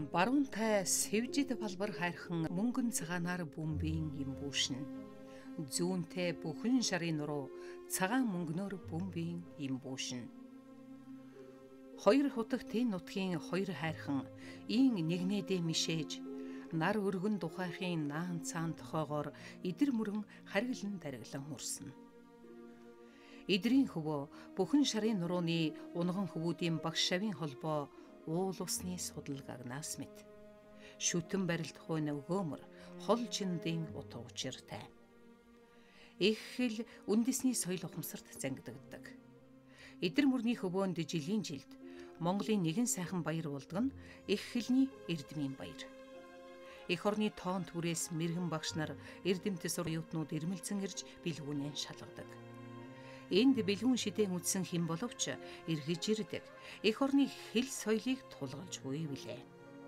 Баруунтай сэвжид балбар хайрхан мөнгөн цагаанаар бөмбөгийн имбүүшин. Зүүнтэй бүхэн шарын нуруу цагаан мөнгнөөр бөмбөгийн имбүүшин. Хоёр хутагтын нутгийн хоёр хайрхан ийн нэгнээдээ мишээж нар өргөн тухайхын наан цаан тохоогоор идэр мөрөн харгалан дариглан хурсна. Идрийн хөвөө бүхэн шарын нурууны унган хөвүүдийн багш шавийн холбоо уул усны судалгаагнаас мэт. Шүтэн барилт хойно өгөөмөр хол чиндийн утга учиртай. Их хэл үндэсний соёл ухамсарт зангиддаг. Идэр мөрний хөвөөнд жилийн жилд Монголын нэгэн сайхан баяр болдог нь их хэлний эрдмийн баяр. Эх орны тоон түрээс мэрэгэн багш нар эрдэмтэс оюутнууд ирмэлцэн ирж бэлгүүнээ шалгадаг. Энд бэлгүүн шидээн үтсэн хэн боловч эргэж ирдэг. Эх орны хэл соёлыг тулгалж буй билээ.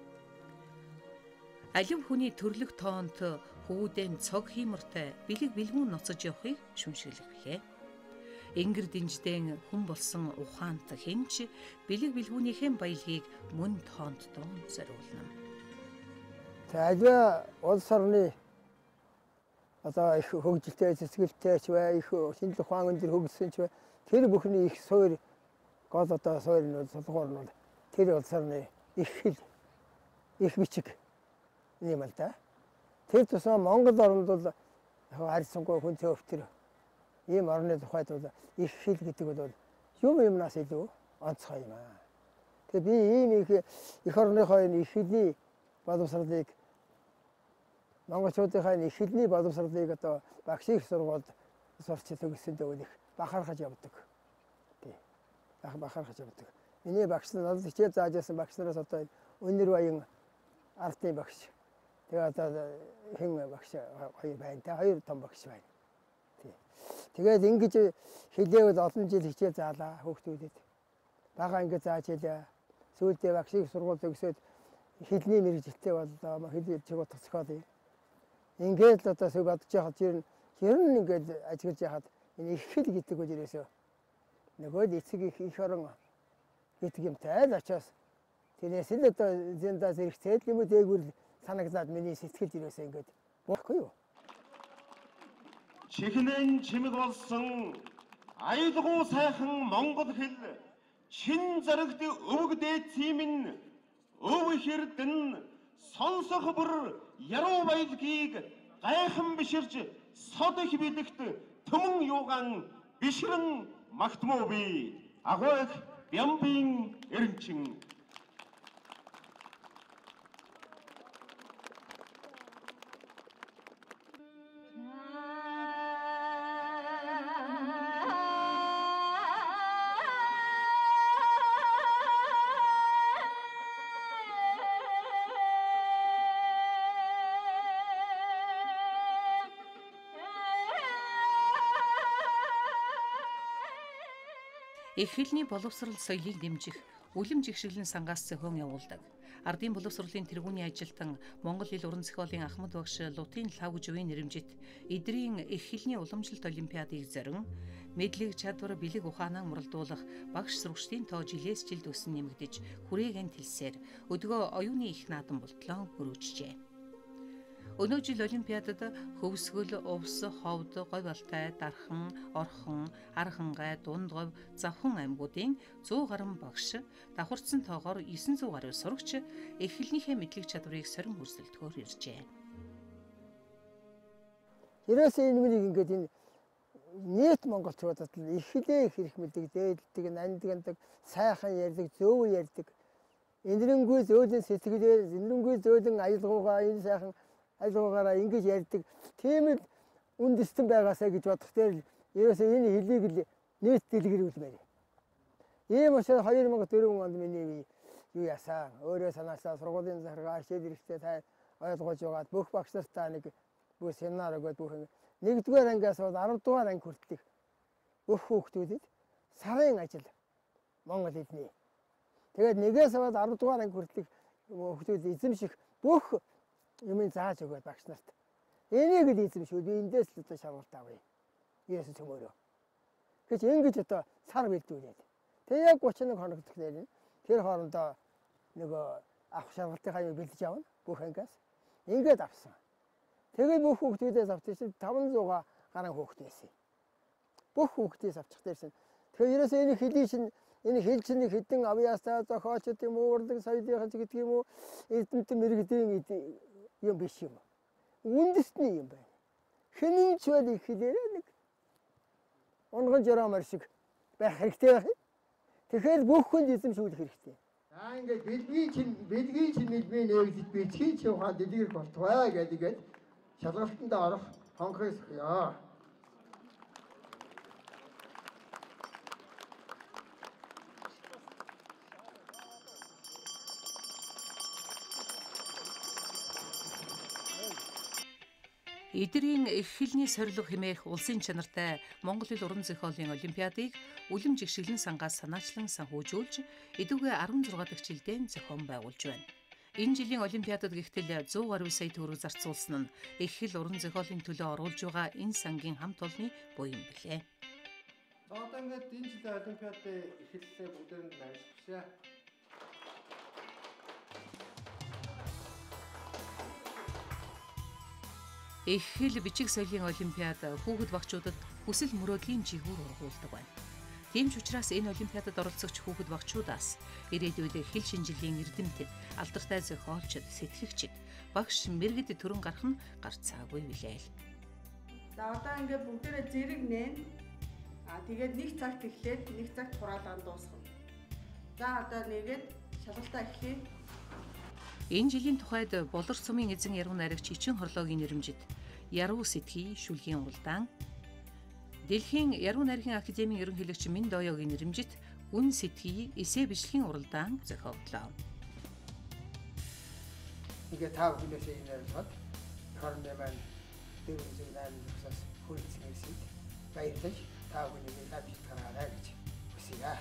Алив хүний төрлөх тоонт хүүдэн цог хиймэртэй бэлэг бэлгүүн ноцож явахыг шүмшиглэхлээ. Энгэр динждэн хүн болсон ухаант хэнч бэлэг бэлгүүнийхэн баялагийг мөн тоонт доон зориулна. За улс орны одоо их хөгжилтэй цэцгэлтэй ч бай, их шинжлэх ухаан өндөр хөгжсөн ч бай, тэр бүхний их суурь гол одоо суурь нь сулгуур нь тэр улс орны их хэл, их бичиг юм л да. Тэр тусмаа Монгол оронд бол харьцангуй хүнтэй өвтөр ийм орны тухайд бол их хэл гэдэг бол юмнаас илүү онцгой юм аа. Тэгээ би ийм их орныхоо их хэлний боловсролыг монголчуудынхаа их хэлний боловсролыг одоо багшийн их сургуульд сурч төгсөндөө их бахархаж явдаг. Тий. Бахархаж явдаг. Миний багш нар надад хичээл зааж байсан багш нараас одоо өнөр баян ардын багш. Тэгээ одоо хэн багш хоёр байна. Тэ хоёр том багш байна. Тий. Тэгээд ингэж хэлээвэл олон жил хичээл заалаа хүүхдүүдэд. Бага ингэ зааж хэлээ. Сүүлдээ багшийн сургууль төгсөөд хэлний мэргэжилтэй боллоо. Хэл чиг утгацгоод ингээд одоо сүг бодож яхад ер нь ингээд ажиглаж яхад энэ их хэл гэдэг үл ерөөсөө нөгөө эцэг их орон гэдэг юмтай л очоос тэрнээс л одоо зэндаа зэрэгцээд юм уу дээгүүр санагдаад миний сэтгэл ерөөсөө ингээд болохгүй юу. Чихнэн чимэг болсон аюулгүй сайхан монгол хэл чин зарагт өвөг дээцийн өв хэрдэн сонсох бүр яруу баялагийг гайхан биширж сод их бэлэгт төмөн юугаан бишрэн магтмуу би агуйх бямбын эренчин. Их хэлний боловсрол соёлыг дэмжих үлэм жигшиглэн сангаас зохион явуулдаг. Ардын боловсролын тэргүүний ажилтан Монгол Хэл уран зохиолын Ахмад багш Лутын лав гэж үеийн нэрэмжит эдрийн их хэлний уламжлалт олимпиадыг зорин мэдлэг чадвар бэлэг ухаанаа муралдуулах багш сурагчдын тоо жилээс жилд өсөн нэмэгдэж хүрээгэн тэлсээр өдгөө оюуны их наадам болтлоо өргөжжээ. Өнөө жил олимпиадад хөвсгөл, увс, ховд, говь алтай, дархан, орхон, архангай, дундгов, завхан аймагуудын 100 гаруй багш давхарцсан тоогоор 900 гаруй сурагч их хэлнийхээ мэдлэг чадварыг сорин өрсөлдөхөөр иржээ. Ерөөсөө энэ мөрийг ингээд энэ нийт монголчуудад их хэлээ хэрэг мэддэг, дээлдэг, нанддаг, сайхан ярьдаг, зөв ярьдаг. Энэрэнгүй зөөлөн сэтгэлээр, энэрэнгүй зөөлөн аялгаугаа энэ сайхан айлгуугаараа ингэж ярьдаг. Тийм л үндэстэн байгаасаа гэж бодох дээр ерөөсөө энэ хэлийг л нийт дэлгэрүүлмээр. Ийм учраас 2004 онд миний юу яасан? Өөрөө санаасаа сургуулийн захиргаа шийдэл хэрэгтэй та ойлгож байгаад бүх багш нартаа нэг бүх семинар өгөөд бүх нэгдүгээр ангиас бол 10 дугаар анги хүртэлх бүх хүүхдүүдэд сарын ажил монгол хэлний. Тэгээд нэгээс аваад 10 дугаар анги хүртэлх хүүхдүүд эзэмших бүх юмыг зааж өгөөд багш нарт. Энийг л эзэмшүүл би эндээс л одоо шалгалт авъя. Ерөөсөө төмөөрөө. Гэж ингэж одоо сар бэлдүүлээд. Тэгээ яг 31 хоног тэгэхээр тэр хоорондоо нөгөө авах шалгалтынхаа юм бэлдэж авна. Бүх ангиас. Ингээд авсан. Тэгээд бүх хүүхдүүдээс авчихсан 500 гаруй хүүхд байсан. Бүх хүүхдээс авчих дээрсэн. Тэгэхээр ерөөсөө энэ хэлийн чинь энэ хэл чинь хэдэн авьяастай зохиолчд юм уу, урлаг соёлын гэдэг юм уу, эрдэмтэн мэрэгдийн юм биш юм. Үндэсний юм байна. Хинэн ч үл их хэлээрээ нэг унган жороомор шиг байх хэрэгтэй байна. Тэгэхээр бүх хүнд эзэмшүүлэх хэрэгтэй. За ингээд бэлгийн чинь нэлбээ нэгдэж бичгийн чинь ухаан дэлгэрэх болтугай гэдэг шалгалтанд орох хонхоос ёо. Эдрийн их хэлний сорилго хэмээх улсын чанартай Монгол хэл уран зохиолын олимпиадыг үлэм жигшиглэн сангаас санаачлан санхүүжүүлж эдүгээ 16 дахь жилдээ зохион байгуулж байна. Энэ жилийн олимпиадад гихтэл 100 гаруй сая төгрөг зарцуулсан нь их хэл уран зохиолын төлөө оруулж байгаа энэ сангийн хамт олонны буян билээ. За одоо ингээд энэ жилийн олимпиадын эхэллээ бүгдээрэнд баярлалаа. Их хэл бичиг соёлын олимпиад хүүхэд багчуудад хүсэл мөрөөдлийн жигүүр ургуулдаг байна. Тийм ч учраас энэ олимпиадад оролцогч хүүхэд багчуудаас ирээдүйд хэл шинжилгээний эрдэмтэд, алдартай зохиолчид, сэтгэгчид, багш мэргэд төрөн гарах нь гарцаагүй билээ л. За одоо ингээд бүгдээрээ зэрэг нээн. Тэгээд нэг цагт эхлээд нэг цагт хураалгаан дуусгана. За одоо нэгээд шалгалтаа эхлэе. Энэ жилийн тухайд Болор сумын эзэн яруу найрагч Ичин хорлоогийн нэрэмжит Яруу сэтгий шүлгийн уралдаан, Дэлхийн яруу найргийн академийн ерөнхийлөгч Минд Оёгийн нэрэмжит Үн сэтгий эсэ бичлэгийн уралдаан зохиогдлоо. Ингээд тав хүнээсээ энэ ярилцаад хорны маань дөрвөн зүгээс хүлцгийсэд баярлаж тав хүнийг авч тараарай гэж хүсье.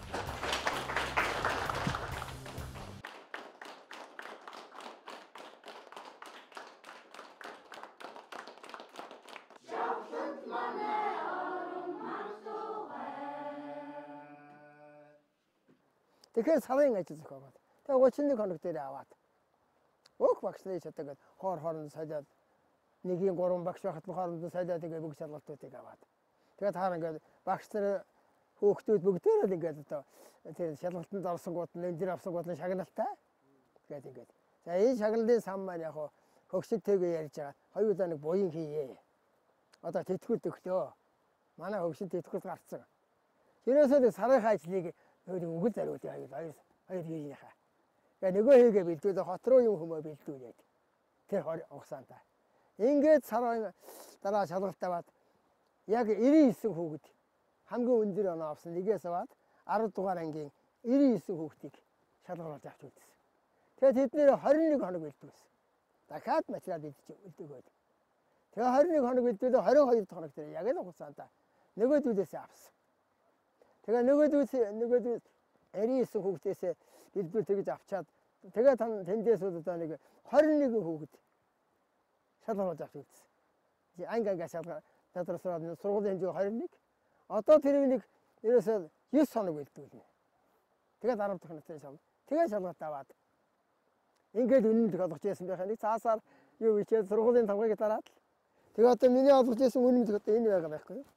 Тэгэхээр сарын ажил зохиогоод. Тэгээ 31 хоног дээр аваад. Өөх багшлыг чаддаг хооронд солиод нэгийн 3 багш байхад хооронд солиод тэгээ бүх шалгалтуудыг аваад. Тэгээд хаар ингээд багш нар хүүхдүүд бүгдээрээ ингээд одоо тэр шалгалтанд орсонгууд нь энэ дэр авсангууд нь шагналтай. Тэгээд ингээд. За энэ шагналын сан маань яг хөгшөлтэйгээ ярьж байгаа. Хоёр удаа нэг буян хийе. Одоо тэтгэвд өглөө. Манай хөгшөлт тэтгэвд гарцсан. Тэрөөсөө сарын ажлыг үгэл зариулъя хоёр хийхээ. Тэгээ нөгөө хийгээ бэлдүүлээ хот руу юм хүмүүс бэлдүүлээд. Тэр хугацаанд. Ингээд сарын дараа шалгалт аваад яг 99 хүүхэд хамгийн өндөр оноо авсан нэгээс аваад 10 дугаар ангийн 99 хүүхдийг шалгаруулж авч үзсэн. Тэгээд тэднэр 21 хоног бэлдүүлсэн. Дахиад материал бэлдүүлээд. Тэгээ 21 хоног бэлдүүлээ 22 хоног дээр яг л хугацаанд нөгөөдүүдээс авсан. Тэгээ нөгөөдүүд 99 хүүхдээс бэлдүүл тэгж авчаад тэгээ тэндээс одоо нэг 21 хүүхэд шалгаруулж авч үзсэн. Анги шалгаруулаад сургуулийн хэмжээ 21. Одоо тэр нэг ерөөсөө 9 хоног бэлдүүлнэ. Тэгээд 10 дахь настай шалгалт. Тэгээд шалгалт аваад ингээд үнэнд олгож яасан байх нэг цаасаар юу бичээд сургуулийн тавгыг дараад л. Тэгээ одоо миний олгож яасан үнэнд одоо энэ байгаа байхгүй юу?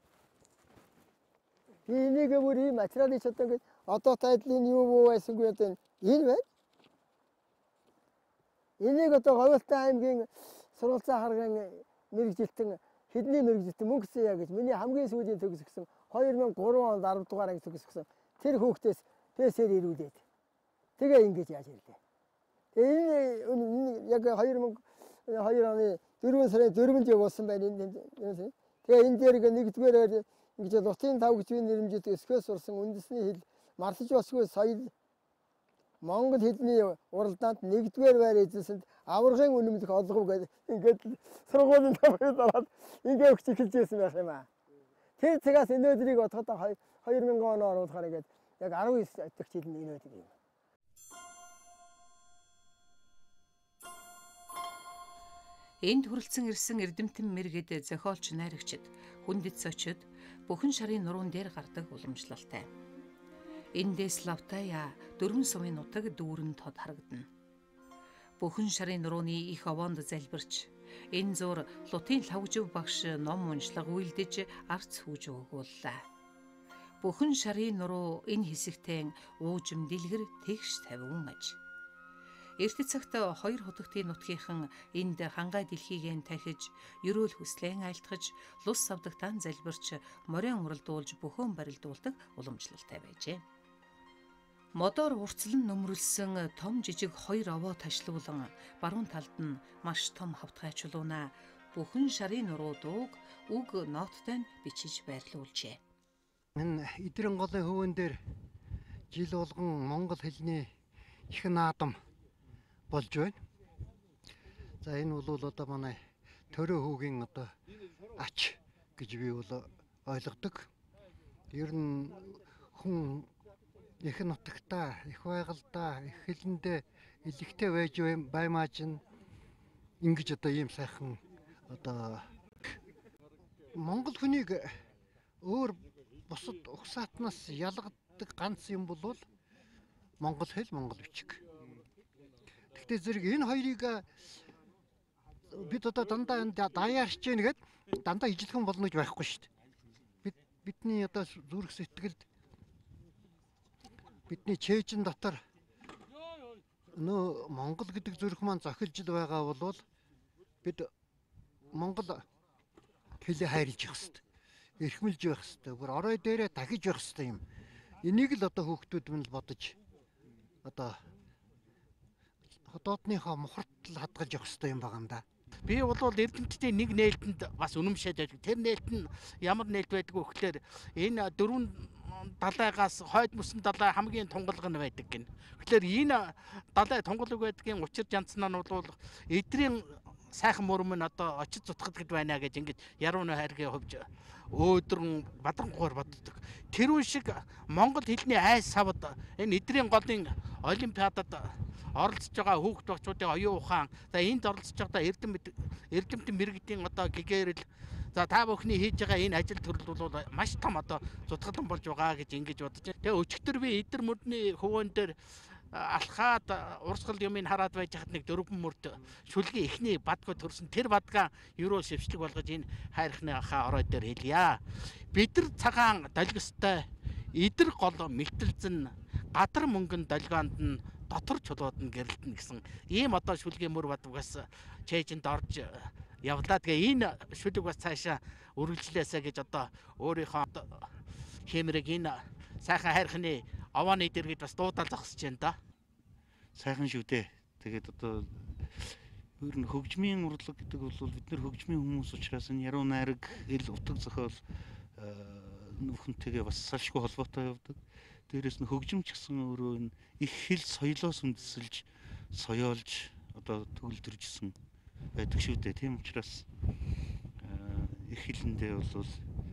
Энийг бүр ийм материалыг одоо ингээд одоо тайдлын юу байсангүй одоо энэ байна. Энийг одоо Говьлтан аймгийн сургуулийн харган мэрэгжилтэн хэдний мэрэгжилтэн мөнгөсөн яа гэж миний хамгийн сүүлийн төгсгсөн 2003 онд 10 дугаар анги төгсгсөн тэр хүүхдээс ПСР ирүүлээд тэгээ ингэж яаж ирлээ. Тэгээ энэ яг 2002 оны 4 сарын 4-нд явуулсан байна энэ. Тэгээ энэ дээр нэгдүгээр ингэж Лутын 5 гэж нэрмжид өсгөөс сурсан үндэсний хэл марлаж босгүй соёл Монгол хэлний уралдаанд нэгдүгээр байр эзэлсэнд аваргын үнэмлэх олгов гэдэг ингээд сургуулийн тавыг дараад ингээд өгч эхэлж байсан байх юм аа. Тэр цагаас энэ өдрийг бодоход 2000 он оруулахаар ингээд яг 19 дахь жил энэ өдөр юм. Энд хүрэлцэн ирсэн эрдэмтэн мэргэд зохиолч найрагчид, хүндэт зочид бүхэн шарын нуруунд дээр гардаг уламжлалтай. Эндээс Лавтая дөрвөн сумын нутаг дүүрэн тод харагдана. Бүхэн шарын нурууны их овоонд залбирч энэ зур Лутын лавжив багш ном уншлага үйлдэж арц хүүж өгүүллээ. Бүхэн шарын нуруу энэ хэсэгтээ уужим дэлгэр тэгш тавиун аж. Эрт цагт хоёр худагтын нутгийнхан энд хангай дэлхийгэн тахиж, ерөөл хүслэн айлтгаж, лус савдагтаан залбирч, морин уралдуулж бөхөн барилдуулдаг уламжлалтай байжээ. Модоор урцлан нөмрөлсөн том жижиг хоёр овоо ташлуулан баруун талд нь маш том хавтгай чулууна бүхэн шарын нуруу дууг үг нооттой нь бичиж байрлуулжээ. Энэ эдрийн голын хөвөн дээр жил болгон монгол хэлний их наадам болж байна. За энэ бол одоо манай төрөө хүүгийн одоо ач гэж би бол ойлгодог. Ер нь хүн их нутагтаа, их байгальдаа, их хэлэндээ илэгтэй байж баймаа чинь ингэж одоо ийм сайхан одоо монгол хүнийг өөр бусад угсаатнаас ялгадаг ганц юм бол монгол хэл, монгол бичиг. Гэхдээ зэрэг энэ хоёрыг бид одоо дандаа даяарч гин гэд дандаа ижилхэн болно гэж байхгүй шүү дээ. Бидний одоо зүрх сэтгэлд бидний чэйжин дотор нөө монгол гэдэг зүрх маань зохилж байгаа бол бид монгол хэлийг хайрлаж явах хэрэгтэй. Эрхмэлж явах хэрэгтэй. Бүр орой дээрээ дахиж явах хэрэгтэй юм. Энийг л одоо хүүхдүүд минь бодож одоо хотоодныхоо мухартл хадгалж явах хэрэгтэй юм байгаа юм да. Би бол эрдэмтдийн нэг нээлтэнд бас үнэмшээд байдаг. Тэр нээлт нь ямар нээлт байдаг вэ гэхээр энэ дөрвөн далайгаас хойд мөсөн далай хамгийн тунгалаг нь байдаг гин. Тэгэхээр энэ далай тунгалаг байдгийн учир жанцнаа нь бол эдрийн сайхан мөрөм нь одоо очиж зутгадаг байна гэж ингэж ярууны хайргийн хувьд өөдрөн бадангуугаар боддог. Тэрүүн шиг монгол хэлний айс савд энэ эдрийн голын олимпиадад оролцож байгаа хүүхд багчуудын оюун ухаан за энд оролцож байгаа эрдэмтэн мэрэгдийн одоо гэгэрэл за та бүхний хийж байгаа энэ ажил төрөл бол маш том одоо зутгалан болж байгаа гэж ингэж бодож байна. Тэгээ өчигдөр би эдэр мөрдний хөвөн дээр алхаад урсгал юмыг хараад байж хад нэг дөрвөн мөрд шүлгийн эхний бадгаа төрсөн тэр бадгаа ерөө шивчлэг болгож энэ хайрхныхаа орой дээр хэлье. Бид нар цагаан долгистой эдэр гол мэлтэлзэн гадар мөнгөн долгоонд нь дотор чулууд нь гэрэлтэн гэсэн ийм одоо шүлгийн мөр бадгаас чэйжинд орж явлаа. Тэгээ энэ шүлэг бас цаашаа үргэлжлээсэ гэж одоо өөрийнхөө хэмрэг энэ сайхан хайрхны овооны дэргэд бас дуудаа зогсож байна да. Сайхан шүү дээ. Тэгээд одоо ер нь хөгжмийн урлаг гэдэг бол бид нар хөгжмийн хүмүүс учраас энэ яруу найраг ил утга зохиол нөхөнтэйгээ бас салшгүй холбоотой явдаг. Дээрээс нь хөгжимч гэсэн өөрөө энэ их хэл соёлоос үндэслэж соёолж одоо төгөлдржсэн байдаг шүү дээ. Тийм учраас их хэлэндээ бол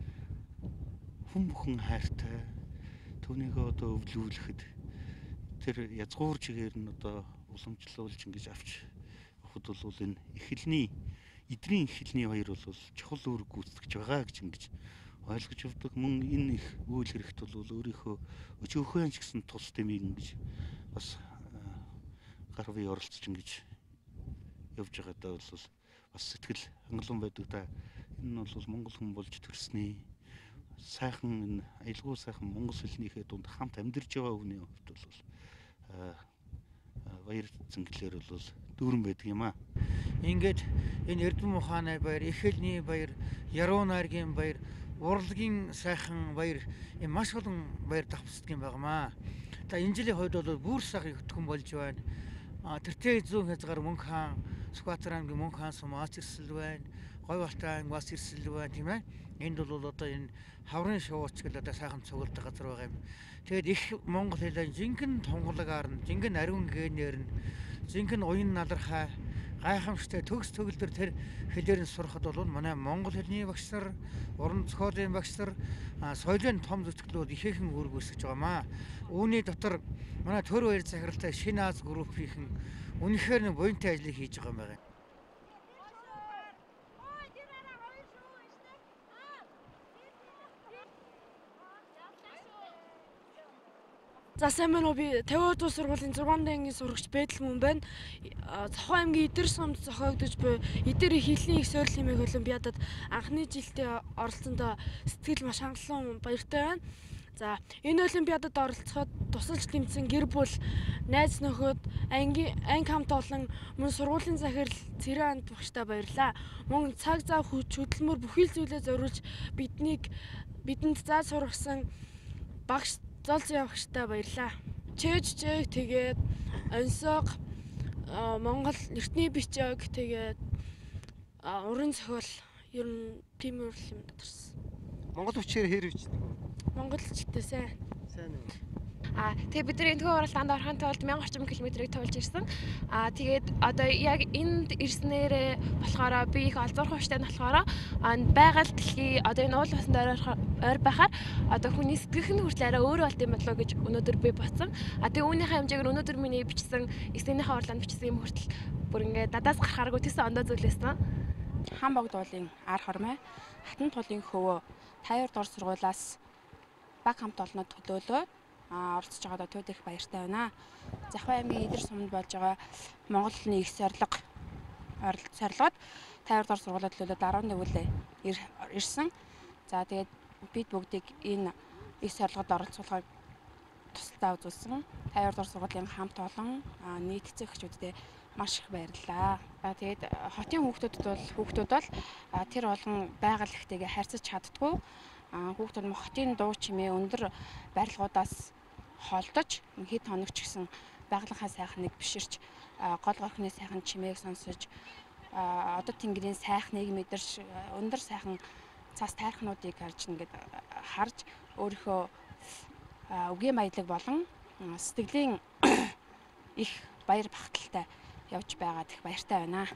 хүн бүхэн хайртай түүнийгөө одоо өвлүүлэхэд тэр язгуур чигээр нь одоо уламжлуулж ингэж авч явахд бол энэ их хэлний эдрийн их хэлний хоёр бол чухал үүрэг гүйцэтгэж байгаа гэж ингэж ойлгож явдаг. Мөн энэ их үйл хэрэгт бол өөрийнхөө өчөөхөн ч гэсэн тус дэмийг ингэж бас гар бие оролцож ингэж явж байгаадаа бол бас сэтгэл хангалуун байдаг да. Энэ бол монгол хүн болж төрснээ сайхан энэ аялгүй сайхан монгол хэлнийхээ дунд хамт амьдарч байгаа хүний хувьд бол баяр зэнгэлээр бол дүүрэн байдаг юм аа. Ингээд энэ Эрдэм ухааны баяр, их хэлний баяр, яруу найргийн баяр, урлагийн сайхан баяр маш олон баяр давтдаг юм байнамаа. За энэ жилийн хувьд бол бүр сайхан хөтгөн болж байна. Тэртээ зүүн хязгаар Мөнх хаан, Сүхбаатар аймгийн Мөнх хаан сумаас ирсэл байна. Говьалтай ангиас ирсэл байна тийм ээ. Энд бол одоо энэ хаврын шууч гэл одоо сайхан цуглдаг газар байгаа юм. Тэгээд их монгол хэлээ жинхэнэ тунгалагаар нь, жинхэнэ ариун гээнээр нь, жинхэнэ уян налархай гайхамшигтай төгс төгөлдөр тэр хэлээр нь сурахад бол манай монгол хэлний багш нар, уран зохиолын багш нар, соёлын том зүтгэлүүд ихээхэн үүрэг үүсгэж байгаамаа. Үүний дотор манай төр баяр захиралтай шинэ Аз группийн үнэхээр нэг буянтай ажлыг хийж байгаа юм байна. За сайн байна уу, би 50 дуус сургуулийн 6-р ангийн сурагч Бэдэл мөн байна. Цохоо аймгийн Идэр сумд зохиогдож буй Идэр хэлний их суурил хэмээх олимпиадад анхны жилдээ оролцсонд сэтгэл маш хангалуун баяртай байна. За энэ олимпиадад оролцоход тусалж тэмцсэн гэр бүл, найз нөхөд, анги хамт олон мөн сургуулийн захирал Цэрэн анд багштай баярлаа. Мөн цаг зав хөдөлмөр бүхий л зүйлээ зориулж бидэнд зааж сургасан багш Золц явагчтай баярлаа. Чэж тэгээд онсог Монгол эртний бичиг тэгээд уран зохиол ер нь тийм юм дурсан. Монгол хүчээр хэр бичдэг? Монгол хүчтэй сайн. Сайн уу. Тэгээ бид энэ төвөө уралдаанд орохын тулд 1000 орчим километрийг туулж ирсэн. Тэгээд одоо яг энд ирснээрээ болохоор би их олзуурах хүчтэй нь болохоор байгаль дэлхий одоо энэ уул усанд ойр байхаар одоо хүний сэтгэх нь хүртэл арай өөр болт юм болоо гэж өнөөдөр би бодсон. Тэгээ үүнийхээ хэмжээгээр өнөөдөр миний бичсэн эснийхээ уралдаанд бичсэн юм хүртэл бүр ингээд дадаас гарахааргүй тийсэн ондоо зүйлээсэн. Хан богд уулын ар хормой хатан тулын хөвөө 52 дугаар сургуулиас баг хамт олнод төлөөлөө оролцож байгаадаа төвд их баяртай байна. Захбай аймгийн Идэр сумд болж байгаа Монгол хэлний их зорилгод 52 дугаар сургуулиуд төлөөд 11 үл ирсэн. За тэгээд бид бүгдийг энэ их зорилгод оролцуулахыг тусалдаа үзүүлсэн. 52 дугаар сургуулийн хамт олон нийтцэх эхчүүдэд маш их баярлалаа. Тэгээд хотын хүүхдүүд бол тэр олон байгаль ихтэйгээ харьцаж чаддгүй. Хүүхдүүд хотын дуу чимээ өндөр барилгуудаас холдож хэд хоногч гэсэн байгалийнхаа сайхныг биширч гол горхны сайхан чимээг сонсож одоо тэнгэрийн сайхныг мэдэрч өндөр сайхан цас тайрхнуудыг харж өөрийнхөө үгийн баялаг болон сэтгэлийн их баяр багталтай явж байгаад их баяртай байна.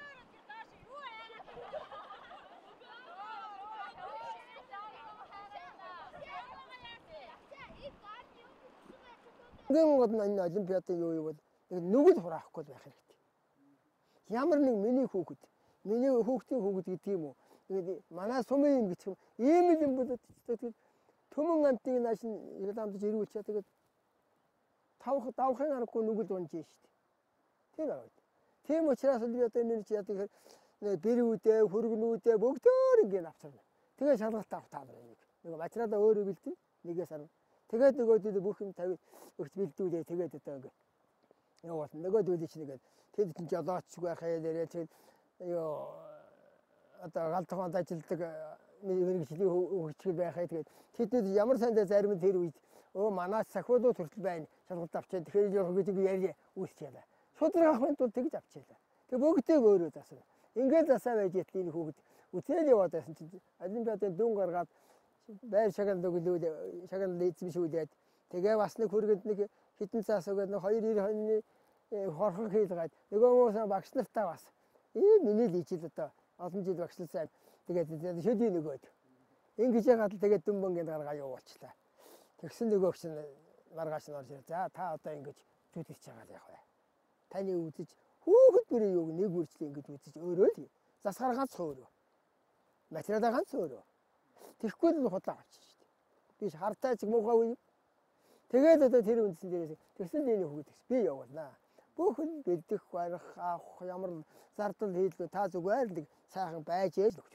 Энэ олимпиадын юу бол нүгэл хураахгүй байх хэрэгтэй. Ямар нэг миний хүүхдийн хүүхэд гэдэг юм уу. Тэгээд манай сумын юм гэх юм. Ийм л юм бол төмөн амтыг нааш иламдж ирүүлчихээ тэгээд давхын аргагүй нүгэл унж штэ. Тийм аа. Тийм учраас л би одоо энэ чи яадаг бэрүүдээ, хөргнүүдээ бүгдөө ингэ авчирна. Тэгээ шалгалт авах таа нэг. Нэг материалаа өөрөө бэлдэн, нэгээс арна. Тэгээд нөгөөдөө бүх юм тавь өгч бэлдүүлээ. Тэгээд одоо ингэ. Яа бол нөгөөдөө чи нэгээд тэд чинь жолоочгүй байхаа дээрээ тэгээд ёо одоо галтгоонд ажилдаг мэрэгжлийн хөгжил байхаа тэгээд тэдэд ямар сандаа зарим нь тэр үед манай сахиудууд хүртэл байна. Шалгалт авчаад тэгэхээр яг гэж ярья үүсчихлээ. Шудраг авахын тулд тэгж авчихлаа. Тэгээд бүгдийг өөрөө засна. Ингээд засаа байж энэ хүүхэд үтэл яваад байсан чинь олимпиадын дүн гаргаад байр шагнал өглөө шагнал эзэмшүүлээд тэгээ бас нэг хүргэнд нэг хитэн цаас өгөөд 2-90 хоньны хорхон хийлгээд нөгөө мөөсөн багш нартаа бас миний л ижил одоо олон жил багшлсан. Тэгээд шөдий нөгөөд ингэж ягаад л тэгээд дүнбөнгийн гаргаа явуулчлаа. Тэгсэн нөгөөгч нь маргааш нь орж ирээ. За та одоо ингэж зүтгэж байгаа л яг бай. Таны үзэж хүүхэд бүрийн юуг нэг үржил ингэж үзэж өөрөө л засгаар ганц өөрөө. Материалаа ганц өөрөө. Тэгэхгүй л худлаа авчих шүү дээ. Би хартай ч муухай үе. Тэгээд одоо тэр үндсэн дээрээс тэгсэн дэний хүүхэд би явуулнаа. Бүхэн бэлдэх барих авах ямар зардал хийлгүй та зүгээр л сайхан байж ээж л өгч.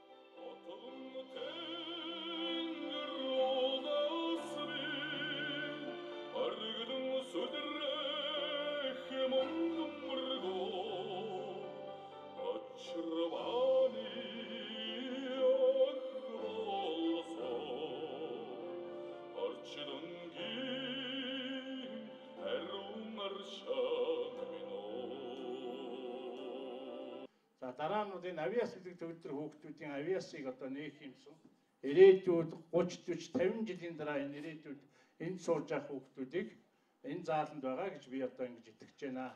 Дараа нь энэ авиас гэдэг төвлөр хүүхдүүдийн авиасыг одоо нээх юмсан. Ирээдүйд 30 40 50 жилийн дараа энэ ирээдүйд энд сууж явах хүүхдүүдийг энэ зааланд байгаа гэж би одоо ингэж итгэж байна.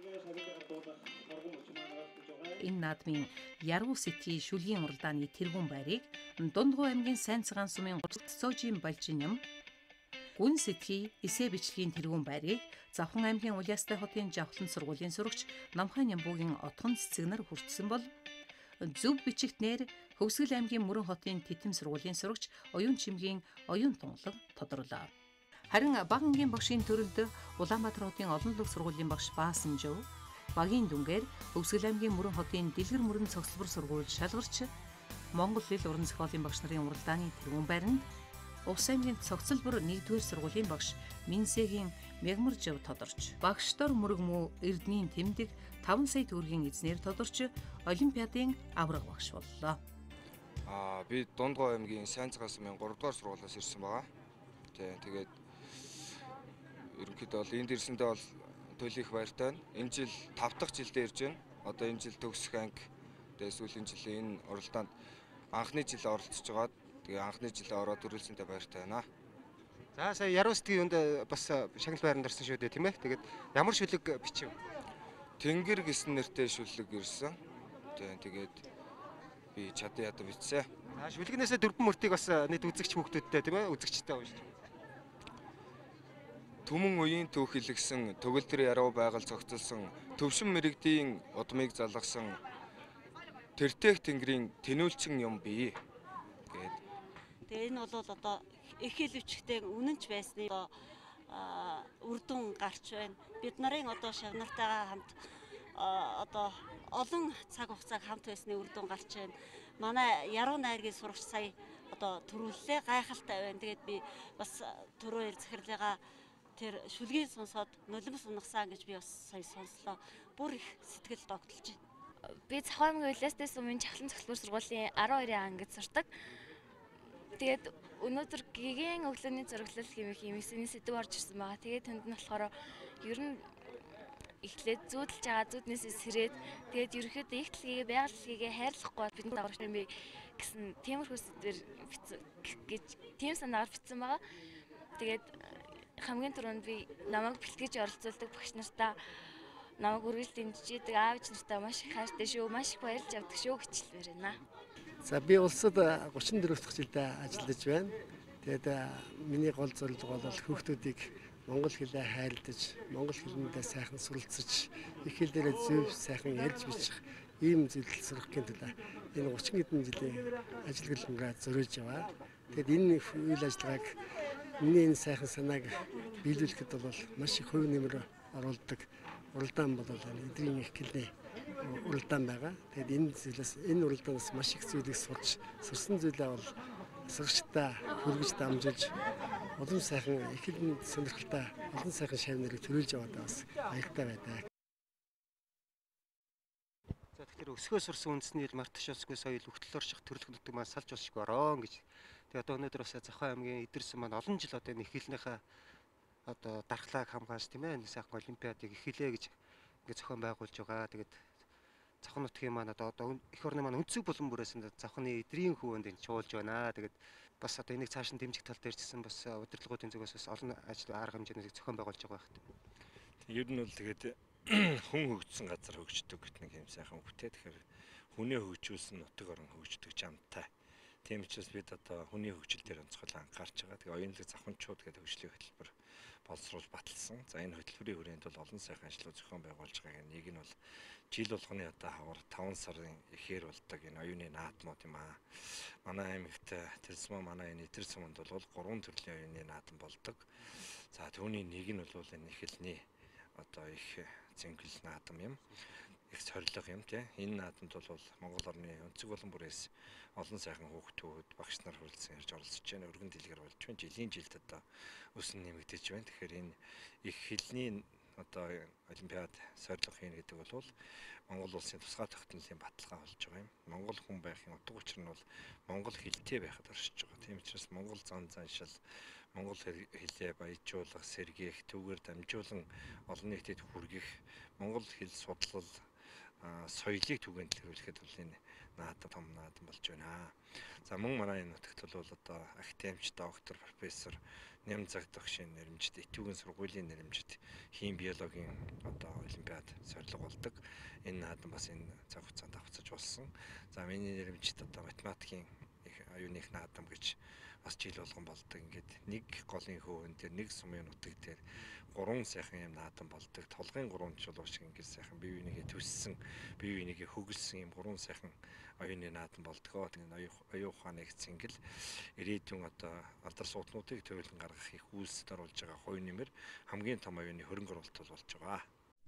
Энэ наадмын Яруу сэтгий шүлгийн уралдааны тэргүүн байрыг Дундгой аймгийн Сайн цагаан сумын Гурццоожийн Балжиням, Гүн сэтгий Эсэ бичлэгийн тэргүүн байрыг Завхан аймгийн Улаастай хотын Жавхлан сургуулийн сурагч Намхан Ямбуугийн Отхон цэцэгнэр хүртсэн бол Зөв бичигтнэр Хөвсгөл аймгийн Мөрөн хотын Тэтэм сургуулийн сурагч Оюун Чимгийн Оюун Тунгалаг тодорлоо. Харин бага ангийн багшийн төрөлд Улаанбаатар хотын олон улс сургуулийн багш Баасан Жов, багийн дүнгээр Өвсгөл аймгийн Мөрөн хотын Дэлгэр мөрөн цогцлбор сургууль шалгарч Монгол хэл уран зохиолын багш нарын уралдааны тэргүүн байранд Увс аймгийн цогцлбор 1-р сургуулийн багш Минсэгийн Мягмар Жов тодорч, багштор мөрөгмөө Эрдэнийн тэмдэг 5 сая төгрөгийн эзнээр тодорч Олимпиадын авраг багш боллоо. Би Дундгой аймгийн Сайнцгаас 3-р сургуулиас ирсэн байгаа. Тэгээд ерөнхийдөө бол энд ирсэндээ бол төлөв их баяртай байна. Энэ жил 5 дахь жилдээ ирж байна. Одоо энэ жил төгсөх анги, тэгээд сүүлийн жилийн энэ уралдаанд анхны жилээ оролцож байгаад тэгээ анхны жилээ ороод төрүүлсэндээ баяртай байна. За сая яруу сэтгэлийн үнд бас шагнал байранд орсон шүү дээ, тийм ээ. Тэгээд ямар шүлэг бичив? Тэнгэр гэсэн нэртэй шүлэг ирсэн. Тэгээд би чадан ядаа бичсэн. Шүлэгнээсээ дөрвөн мөртийг бас нийт үзэгч хүүхдүүдтэй, тийм ээ, үзэгчтэй уншиж. Түмэн үеийн түүх илгсэн, төгөлдөр яруу байгаль цогцолсон, төвшин мэрэгдийн удмыг залгасан тэртээх тэнгэрийн тэнүүлчин юм бий гэд. Тэгээ энэ бол одоо их хэл өвчтэй үнэнч байсны үр дүн гарч байна. Бид нарын одоо шавнартайгаа хамт одоо олон цаг хугацааг хамт байсны үр дүн гарч байна. Манай яруу найргийн сурагч сая одоо төрүүллээ, гайхалтай байна. Тэгээд би бас түрүү захирлыгаа тэр шүлгийг сонсоод нулимс унагсан гэж би бас сая сонслоо. Бүр их сэтгэл догтлж байна. Би Цахим аймгийн Улаастай сумын Чахлан цогцлбор сургуулийн 12-ын ангид сурдаг. Тэгээд өнөөдөр гэгээн өглөөний зураглал хэмээх юм сэдв орж ирсэн байгаа. Тэгээд тэнд нь болохоор ер нь эхлээд зүүдэлж байгаа зүүднээс сэрээд тэгээд ерөнхийдөө их дэлхийгээ байгаль дэлхийгээ хайрлахгүй бидний дагаварч юм бэ гэсэн тиймэрхүү сэдвэр гэж тийм санаагаар бичсэн байгаа. Тэгээд хамгийн түрүүнд би намайг бэлтгэж оролцуулдаг багш нартаа намайг үргэлж дэмжиж аавч нартаа маш их хайртай шүү, маш их баярлж авдаг шүү гэчлээр байна. За би улсад 34 дахь жилдээ ажиллаж байна. Тэгээд миний гол зорилго бол хүүхдүүдийг монгол хэлээ хайрлаж, монгол хэлнээ сайхан суралцаж, их хэлээрээ зөв сайхан ярьж бичих ийм зүйлс сурахын тулд энэ 30 хэдэн жилийн ажил гэлэнгээ зориулж яваа. Тэгээд энэ үйл ажиллагааг миний энэ сайхан санааг биелүүлэхэд бол маш их хувь нэмэр оруулдаг уралдаан бол эдрийн их хэлний уралдаан байгаа. Тэгээд энэ зүйлээс энэ уралдаанаас маш их зүйлийг сурсан зүйлээ бол сурагчдаа хүргэж дамжуулж олон сайхан их хэлний сонирхолтой олон сайхан шавь нэрийг төрүүлж яваад бас баяртай байдаг. За тэгэхээр өсгөө сурсан үндэсний хэл марташосгүй соёл өгтөл орших төрөлх нутаг маань салж болшгүй ороо гэж. Тэгээ одоо өнөөдөр бас Цахим аймгийн эдэрсэн маань олон жил одоо энэ их хэлнийхээ одоо дархлааг хамгаалж тийм ээ, нэг сайхан олимпиадыг их хэлээ гэж ингээд зохион байгуулж байгаа. Тэгээд Цахим нутгийн маань одоо их орны маань өнцөг булан бүрээсэнд Цахимны эдрийн хөвөнд энэ чуулж байна. Тэгээд бас одоо энийг цааш нь дэмжих тал дээр ч гэсэн бас удирдлагуудын зүгээс бас олон ажил арга хэмжээнийг зохион байгуулж байгаа хэрэг. Ер нь бол тэгээд хүн хөгжсөн газар хөгждөг гэх нэг юм сайхан үгтэй. Тэгэхээр хүнээ хөгжүүлсэн нутаг орон хөгждөг жамтай. Тийм учраас бид одоо хүний хөгжил дээр онцгой анхаарч байгаа. Тэгээ оюунлаг завханчууд гэдэг хөгжлийн хөтөлбөр боловсруулж баталсан. За энэ хөтөлбөрийн хүрээнд бол олон сайхан ажлууд зохион байгуулж байгаа. Нэг нь бол жил болгоны одоо хавар 5 сарын ихээр болдог энэ оюуны наадмууд юм аа. Манай аймагт Тэрсмаа манай энэ Идэр суманд бол 3 төрлийн оюуны наадам болдог. За түүний нэг нь бол энэ их хэлний одоо их зингэл наадам юм. Их сорилго юм тий. Энэ наадамд бол Монгол орны өнцөг болон бүрээс олон сайхан хүүхдүүд багш нар хүрэлцэн ирж оролцож байна. Өргөн дэлгэр болж байна. Жилийн жилд одоо өсөн нэмэгдэж байна. Тэгэхээр энэ их хэлний одоо олимпиад сорилго хийнэ гэдэг бол Монгол улсын тусгай тогтнолын баталгаа болж байгаа юм. Монгол хүн байхын утга учир нь бол монгол хэлтэй байхад оршиж байгаа. Тийм учраас монгол зан заншил, монгол хэлээ баяжуулах, сэргээх, түүгээр дамжуулан олон нийтэд хүргэх, монгол хэл судлал, соёлыг түгээн дэлгэрүүлэхэд бол энэ наадам том наадам болж байна. За мөн манай энэ нутагт бол одоо академич, доктор, профессор, Нямзаг дагшийн нэрмжид, Итвүүгийн сургуулийн нэрмжид хим биологийн одоо олимпиад сорилго болдог. Энэ наадам бас энэ цаг хугацаанд давхцаж болсон. За миний нэрмжид одоо математикийн оюуны их наадам гэж бас жил болгон болдог. Ингээд нэг голын хөвөн дээр нэг сумын нутаг дээр 3 сайхан юм наадам болдог. Толгойн 3 чулуу шиг ингээд сайхан бие бинийгээ төссөн, бие бинийгээ хөглсөн юм 3 сайхан оюуны наадам болдгоо. Тэгээд оюун ухааны цэнгэл ирээдүйн одоо алдар сууднуудыг төлөвлөн гаргах их үйлсэд оруулж байгаа хувь нэмэр хамгийн том оюуны хөрөнгө оруулалт болж байгаа.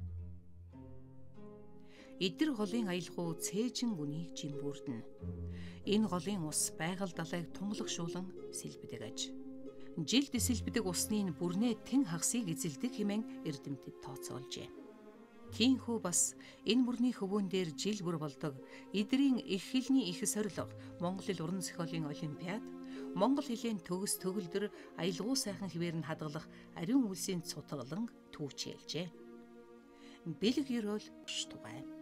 Идэр голын аялгау цээжин үнийг жимбүрдэнэ. Энэ голын ус байгаль далайг тунгалагшуулан сэлбэдэг аж. Жилд сэлбэдэг усны бүрнээ тэн хагасыг эзэлдэг хэмээн эрдэмтэд тооцоолжээ. Тиймээс бас энэ мөрний хөвөн дээр жил бүр болдог Идрийн их хэлний их сорилго Монгол хэл уран зохиолын олимпиад, Монгол хэлний төгс төгөлдөр аялгау сайхан хэвээр нь хадгалах ариун үлсийн цутгалан түүчээлжээ. Бэлэг ерөөл тугай.